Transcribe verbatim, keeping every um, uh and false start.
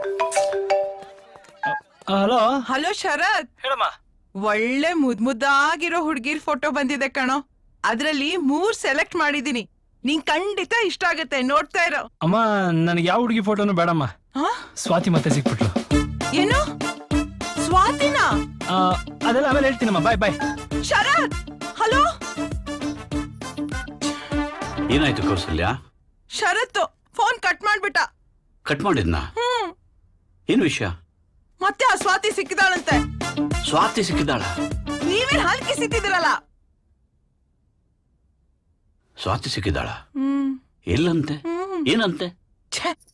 Hello hello ಶರತ್, ಹೇಳಮ್ಮ. ಒಳ್ಳೆ ಮುದ್ ಮುದ್ದಾಗಿರೋ ಹುಡ್ಗಿರ್ photo ಬಂದಿದೆ ಕಣೋ. ಅದ್ರಲ್ಲಿ ಮೂರ್ ಸೆಲೆಕ್ಟ್ ಮಾಡಿದೀನಿ, ನಿಂಗ್ ಖಂಡಿತ ಇಷ್ಟ ಆಗತ್ತೆ, ನೋಡ್ತಾ ಇರೋ. ಅಮ್ಮ ನನಗೆ ಯಾವ ಹುಡುಗಿ ಫೋಟೋನು ಬೇಡಮ್ಮ. ಸ್ವಾತಿ ಮತ್ತೆ ಸಿಕ್ಬಿಟ್ಲು. ಏನು ಸ್ವಾತಿನಾ? ಅದೆಲ್ಲ ಆಮೇಲೆ ಹೇಳ್ತೀನಮ್ಮ. ಬಾಯ್ ಬಾಯ್. ಶರತ್ ಹಲೋ. ಏನಾಯ್ತು ಕೌಸಲ್ಯ? ಶರತ್ ಫೋನ್ ಕಟ್ ಮಾಡ್ಬಿಟ್ಟ. ಕಟ್ ಮಾಡಿದ್ನಾ? ಹ್ಮ್. ಏನು ವಿಷಯ? ಮತ್ತೆ ಆ ಸ್ವಾತಿ ಸಿಕ್ಕಿದಾಳಂತೆ. ಸ್ವಾತಿ ಸಿಕ್ಕಿದಾಳ? ನೀವೇನ್ ಹಲ್ಕಿ ಸಿಕ್ಕಿದಿರಲ್ಲ. ಸ್ವಾತಿ ಸಿಕ್ಕಿದಾಳ? ಹ್ಮ್. ಎಲ್ಲಂತೆ? ಏನಂತೆ?